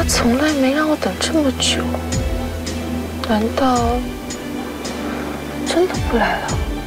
他从来没让我等这么久，难道真的不来了？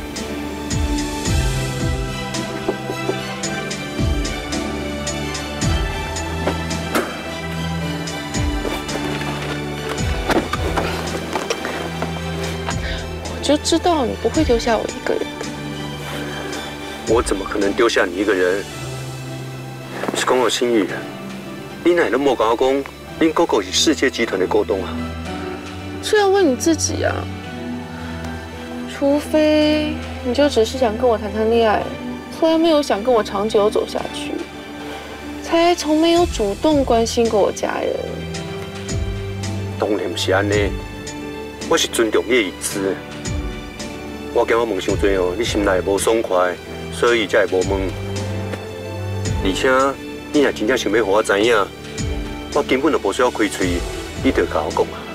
我就知道你不会丢下我一个人的。 我怎么可能丢下你一个人？是讲我心意啊！你哪能莫跟我讲，恁哥哥是世界集团的股东啊？ 这要问你自己啊。除非你就只是想跟我谈谈恋爱，从来没有想跟我长久走下去，才从没有主动关心过我家人。 当然不是安尼，我是尊重你的意思。我惊我问伤多哦，你心内无爽快，所以才会无问。而且你若真正想要让我知影，我根本就无需要开嘴，你就甲我讲啊。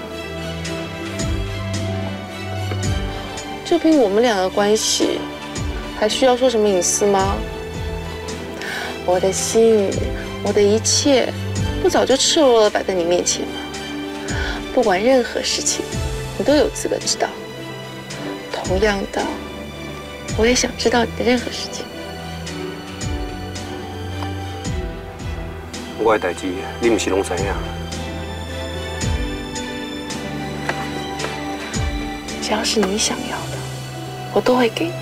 就凭我们俩的关系，还需要说什么隐私吗？我的心，我的一切，不早就赤裸裸的摆在你面前吗？不管任何事情，你都有资格知道。同样的，我也想知道你的任何事情。 我的代志，你唔是拢知影？ 只要是你想要的，我都会给你。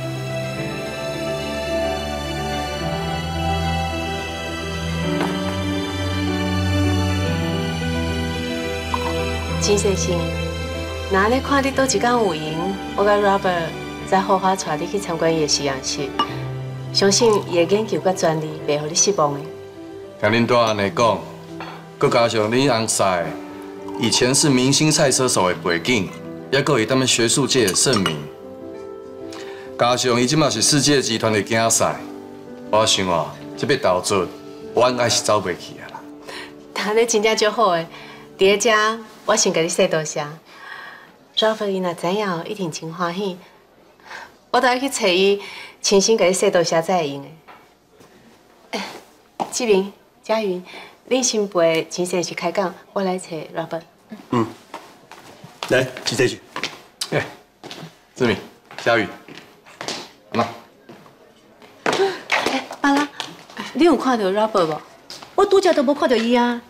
金先生，那咧看你倒一天有闲，我甲 Robert 再好好带你去参观伊的实验室，相信伊的研究甲专利袂互你失望的。 听恁大安尼讲，佮加上恁翁婿以前是明星赛车手的背景，也佮伊踮咧学术界的盛名，加上伊即马是世界集团的竞赛，我想哦，这笔投资我应该是走袂去啊啦。 安尼真正足好诶！伫咧遮，我先甲你说多谢。Robert 伊若知影，一定真欢喜。我都要去找伊，亲身甲你说多谢才会用诶。志明、佳云，恁先陪金先生开讲，我来找 Robert。 嗯，来，去这去。 哎，志明、佳宇，阿妈。 哎，爸啦，你有看到 Robert 无？ 我拄则都无看到伊啊。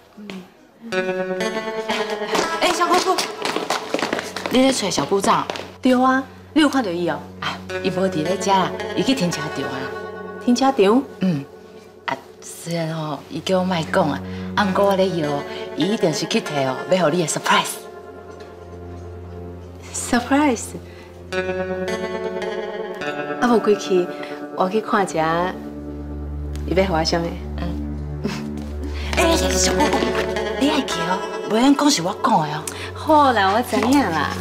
哎，小姑姑，你咧找小部长？ 对啊，你有看到伊哦？ 啊，伊无伫咧遮啦，伊去停车场啊。 停车场？ 嗯。啊，虽然吼，伊叫我莫讲啊，啊，不过我咧摇，伊一定是去摕哦，要互你的 surprise。 surprise。啊，无过去，我去看一下，伊要互我啥物？ 哎，小姑姑，你爱记哦，袂用讲是我讲的哦。 好啦，我知影啦。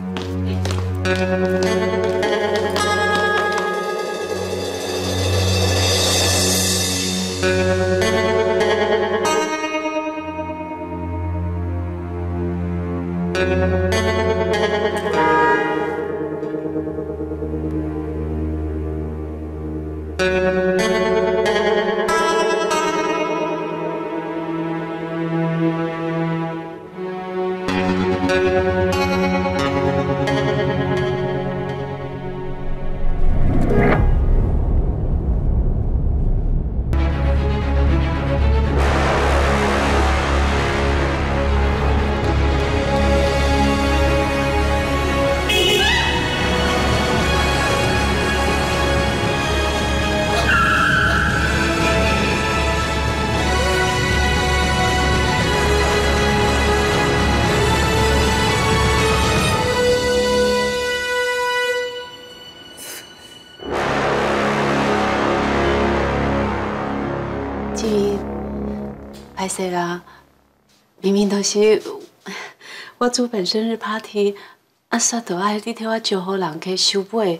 歹势啦，明明都是我主办生日 party， 啊，煞都爱你替我招呼人去收尾。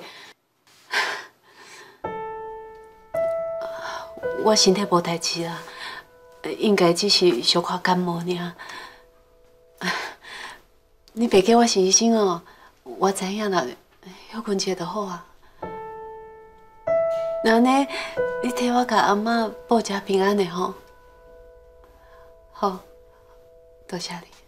我身体无代志啦，应该只是小可感冒尔。你别叫我是医生哦，我知影啦，休困一下就好啊。那呢，你替我甲阿嬷报一下平安的吼。好， 多谢你。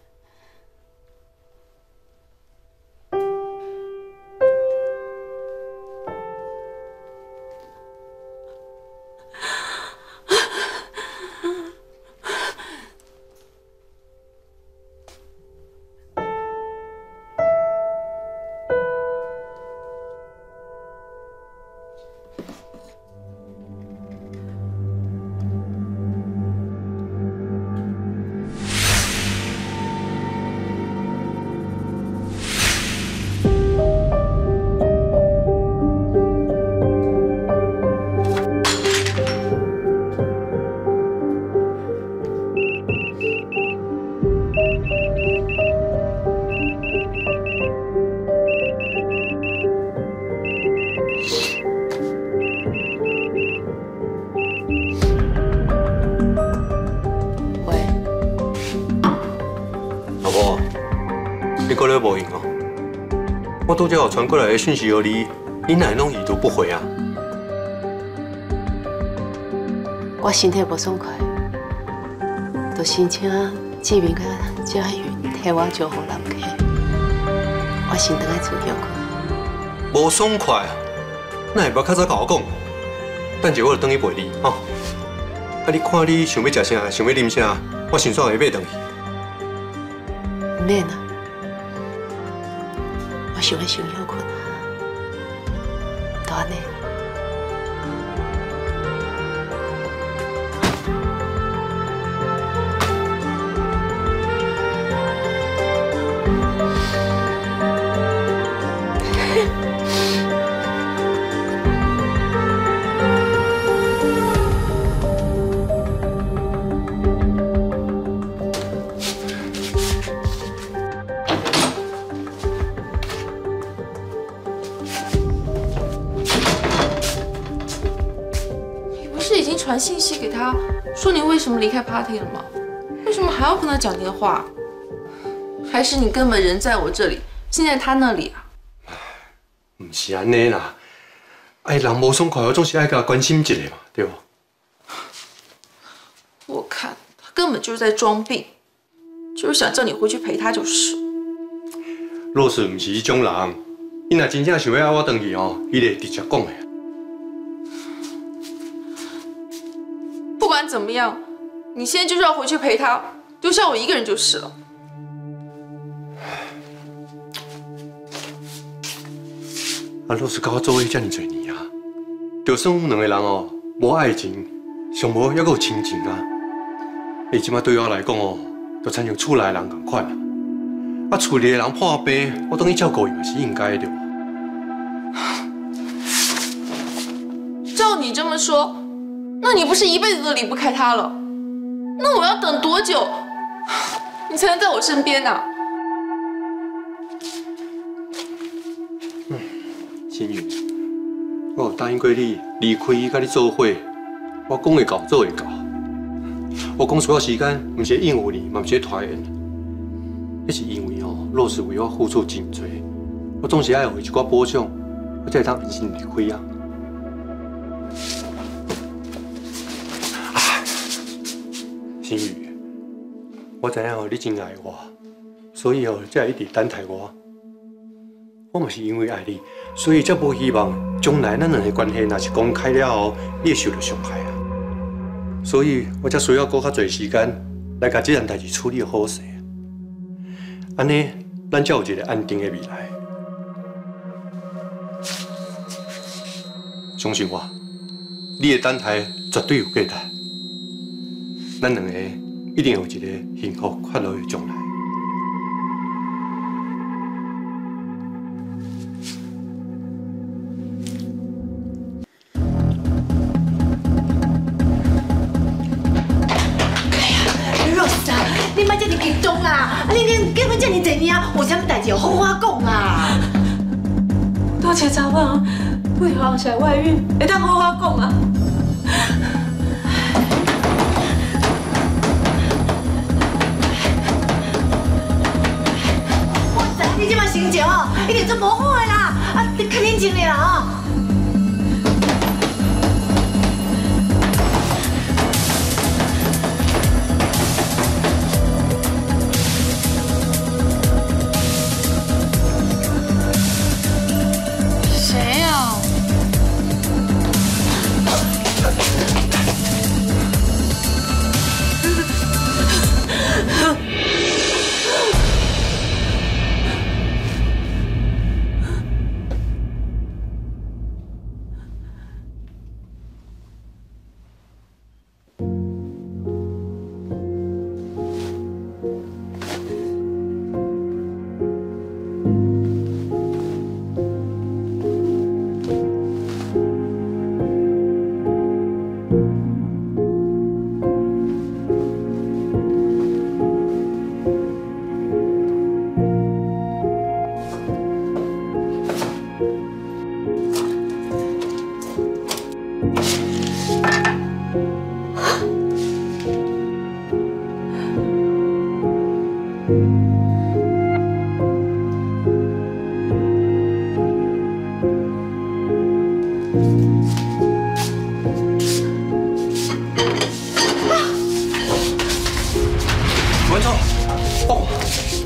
过来无用哦。我拄则有传过来的讯息给你，你哪会拢已读不回啊？ 我身体不爽快，就申请志明甲嘉云替我照顾南溪，我先回来厝休困。 无爽快啊？那会不较早甲我讲？等下我就回去陪你吼。啊，你看你想要食啥，想要啉啥，我先煞会买回去。 唔免啊。 我想要先休困啊，就安尼。 传信息给他，说你为什么离开 party 了吗？为什么还要跟他讲电话？还是你根本人在我这里，心在他那里啊？ 唔是安尼啦，人无爽快，我总是爱甲关心一下嘛，对不？ 我看他根本就是在装病，就是想叫你回去陪他就是。 若是唔是迄种人，伊若真正想要我回去哦，伊会直接讲的。 不管怎么样，你现在就是要回去陪他，丢下我一个人就是了。 若是甲我做伙遮尔多年啊，就算我们两个人哦，无爱情，上无还阁有亲情啊。伊即摆对我来讲哦，就亲像厝内的人同款啊。厝里的人破病，我等于照顾伊嘛是应该的。 照你这么说。 那你不是一辈子都离不开他了？那我要等多久，你才能在我身边呢？ 心宇，我有答应过你，离开甲你做伙，我讲会到做会到。我讲所有时间，唔是应付你，嘛唔是拖延，那是因为哦，若是为我付出真多，我总是爱有一寡保障，我才会当安心离开啊。 心宇，我知影哦，你真爱我，所以哦，才会一直等待我。我嘛是因为爱你，所以才无希望将来咱两个关系若是公开了后，你会受到伤害啊。所以我才需要搁较侪时间来把这件代志处理好势。安尼，咱才有一个安定的未来。相信我，你的等待绝对有价值。 咱两个一定有一个幸福快乐的将来。 哎呀，Rose啊，你莫这么激动啦！你结婚这么多年啊，有啥物代志好好讲啊？ 多谢查某，为何后来外遇会当好好讲啊？ 你即摆心情哦，一定做无好的啦！啊，你较冷静的啦哦。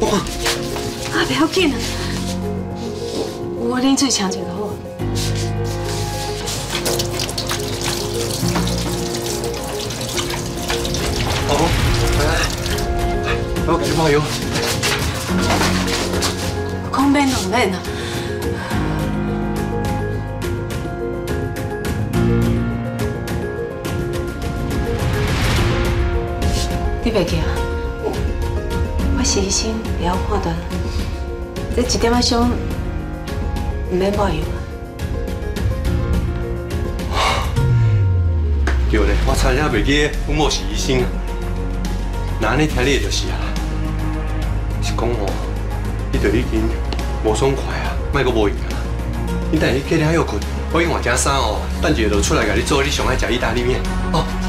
我看。 啊，不要紧啊，我啉水呛一个好。 哦，来，我给你泡油。 空免两免啊。你袂记啊？我是医生，不要判断。这一点仔伤，唔免抹油啊。 对咧，我差点袂记，阮某是医生啊。那安尼听你的就是啊。是讲吼，你对已经无爽快啊，莫阁无闲啊。你等下去去遐休困，我已经换件衫哦，等一下就出来甲你做你上爱食意大利面哦。